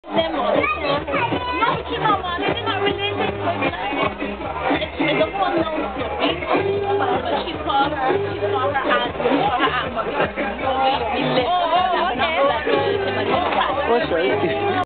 Them all the time. No, keep on on. They're not related to it's a whole long story. But she saw her as